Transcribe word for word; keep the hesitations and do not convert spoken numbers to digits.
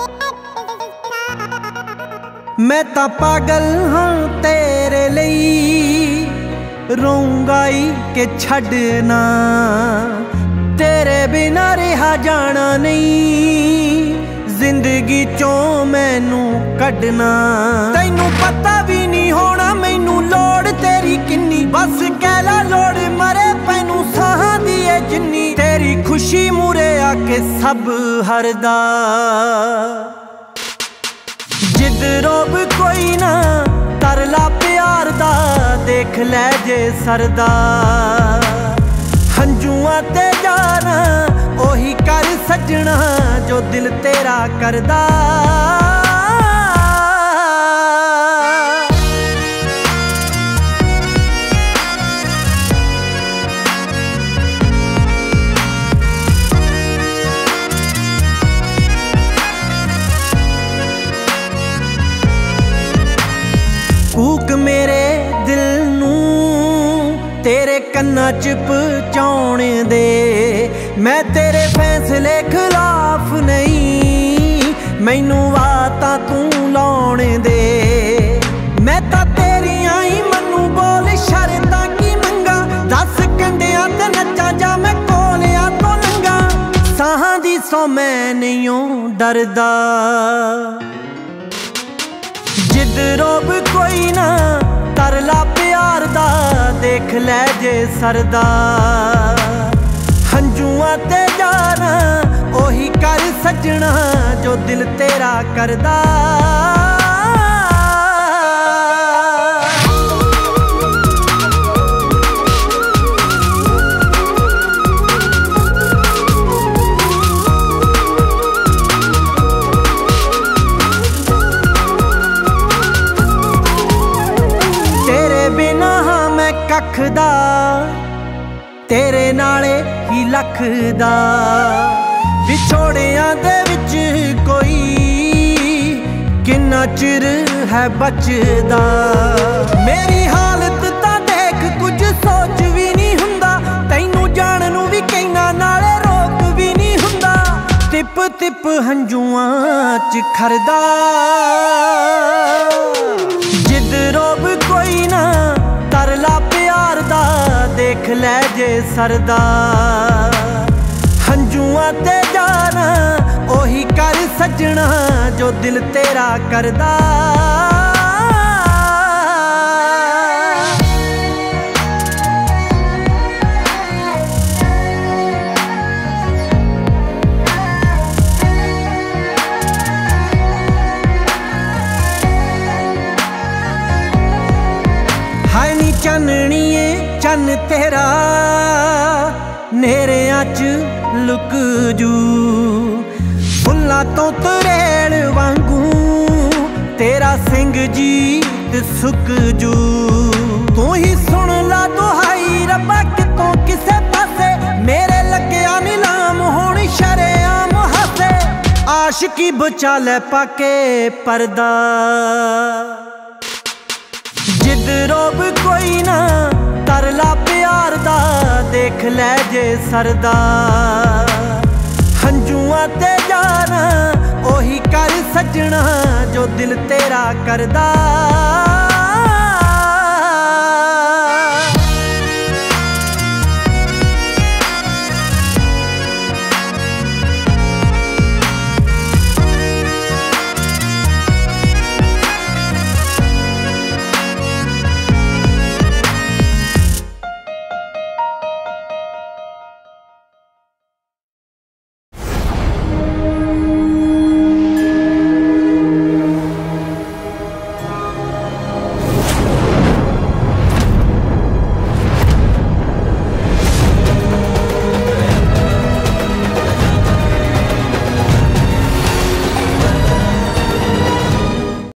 मैं तां पागल हाँ तेरे लई रोऊंगा ही के छड्डना तेरे बिना रहा जाना नहीं जिंदगी चों मैनू कड्डना। तैनू पता भी नहीं होना मैनू लोड़ तेरी किन्नी बस कह ला लोड़ मरे पैनू साहां दी ऐ जिन्नी तेरी खुशी मूरे आके सब हरदा। जिद रोब कोई ना तरला प्यार दा देख लै जे सरदा हंजुआं ते जाना ओही कर सजना जो दिल तेरा करदा। कूक मेरे दिल नू तेरे कन्ना च पहुंचाउण दे मैं तेरे फैसले खिलाफ नहीं मैनू वातां तू लाउण दे। मैं तां तेरियां ही मन्नू बोल शर्तां की मंगा दस कंडियां ते नच्चां जा मैं कोलियां तो लंघा साहां दी सौ मैं नहीं डरदा। जिद रोब कोई ना तरला प्यार दा देख लै जे सरदा हंजुआं ते जाना ओही कर सजना जो दिल तेरा करदा। कखदा तेरे नाले ही लखदा विछोड़ियां दे विच कोई किन्ना चिर है बचदा। मेरी हालत तां देख कुछ सोच भी नहीं हुंदा तैनू जान नू भी कहना नाले रोक भी नहीं हुंदा तिप तिप हंजुआं च खरदा। जिद रोब कोई ना तरला प्यार दा देख लै जे सरदा हंजुआं ते जाना ओही कर सजना जो दिल तेरा करदा। चन्नणीए चन्न तेरा नेरियां च लुक जू फुल्लां तो तरेड़ वांगू तेरा सिंग जीत सुक जू। तू ही सुन ला दुहाई रब्बा कितों किसे पासे मेरे लग्या नीलाम होनी शरेआम हसे आशिकी बचा लै पाके परदा। जिद रोब कोई ना तरला प्यार दा देख लै जे सरदा हंजुआं ते जाना ओही कर सजना जो दिल तेरा करदा।